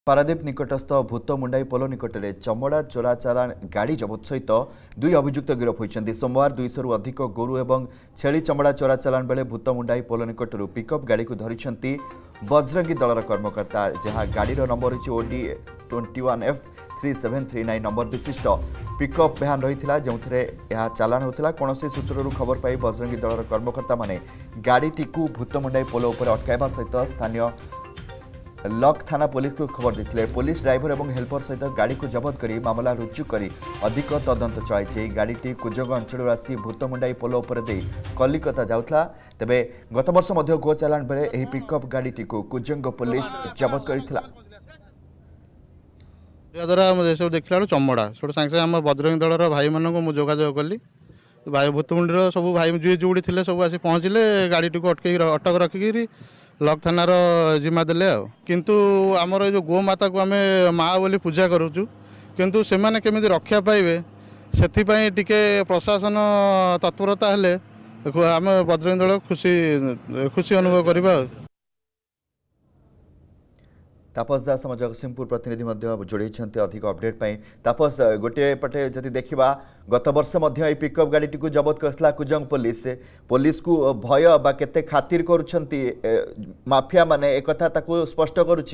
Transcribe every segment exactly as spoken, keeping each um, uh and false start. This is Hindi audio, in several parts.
पारादीप निकटस्थ भूतमुंडाई पोल निकट में चमड़ा चोरा चालाण गाड़ी जबत सहित दुई अभियुक्त गिरफ होती। सोमवार दुईश रु अधिक गोरु और छेली चमड़ा चोरा चालाण बेले भूतमुंडाई पोल निकट पिकअप गाड़ी को धरी बजरंगी दलर कर्मकर्ता, जहां गाड़ी नंबर रही OD twenty one F three seven three nine number विशिष्ट पिकअप भ्यान रही जो यह चालाण होता। कौन सूत्रु खबर पाई बजरंगी दलर कर्मकर्ता माने गाड़ीटी भूतमुंडाई पोल उपर अटकाइबा सहित स्थानीय लक थाना पुलिस को खबर देते। पुलिस ड्राइवर और हेल्पर सहित गाड़ी को जबत कर मामला रुजु कर अधिक तदंत चलाई। गाड़ीटी कुजंग अंचल आसी भूतमुंडाई पोल उपर दे कलिकता जाउथला। तेबे गत वर्ष मध्य गो चालाण बेले एही पिकअप गाड़ीटी को कुजंग पुलिस जबत करथिला। द्वारा सब देखला चमड़ा सोट सांगे आम बजरंग दलर भाई मानक मु जोगाजोग कली भाई भूतमुंडीर सब भाई जी जोड़ी थे सब आसी पहुँचले गाड़ी को अटक अटक रखिकी लक थानार जिम्मा देले किंतु आमर जो गोमाता को आम माँ बोली पूजा करुचु किंतु से माने केमिति रक्षा पाइबे से टिके प्रशासन तत्परता हेले आम बजरंग दल खुशी खुशी अनुभव करबा। तापस दास आम जगतसिंहपुर प्रतिनिधि जोड़ी अधिक अपडेट पाई। तापस, गोटे पटे जदि देखा गत वर्ष पिकअप गाड़ी को जबत करथिला कुजंग पुलिस पुलिस को भय बा केते खातिर करुछंती माफिया माने एक कथा ताको स्पष्ट करुछि।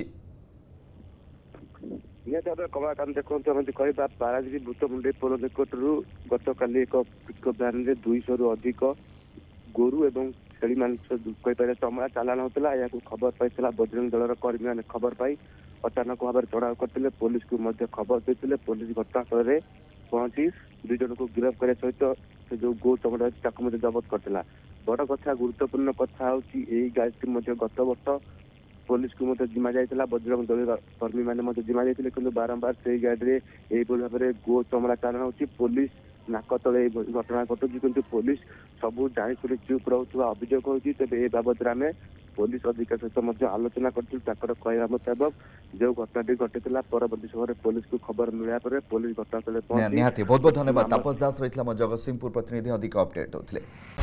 कलाकांत देखते कहवा पारादीप भूतमुंडाई पोल निकटू गत काली एक पिकअप भ्यान में दुईश रु अधिक गोरु एवं छेली मान कहीपर चमड़ा चालाण होता। या खबर पाई बजरंग दलर कर्मी मैंने खबर पाई अचानक भाव में चढ़ाव करते पुलिस को खबर देते। पुलिस घटनास्थल में पहुंची दुई जन को गिरफ्त करने सहित से जो गो चमड़ा ताकू जबत करता। बड़ कथा गुरुत्वपूर्ण कथा हूँ गाड़ी गत वर्ष पुलिस को जिम्मा जाइए बजरंग दल कर्मी मैंने जिम्मा जाते कि बारंबार से गाड़ी में भाव में गो चमड़ा चालाण हो पुलिस नाक तले घटना घटुची किंतु पुलिस सबू जाणी चुप रोकवा अभियोग होती। तेज ए बाबद आम पुलिस अधिकारी सहित आलोचना कहवा मुताबक जो घटना घटी परवर्ती समय पुलिस को खबर मिलने पर पुलिस घटनास्थल बहुत बहुत धन्यवाद। तापस दास रही जगतसिंहपुर प्रतिनिधि अधिक अपडेट होते।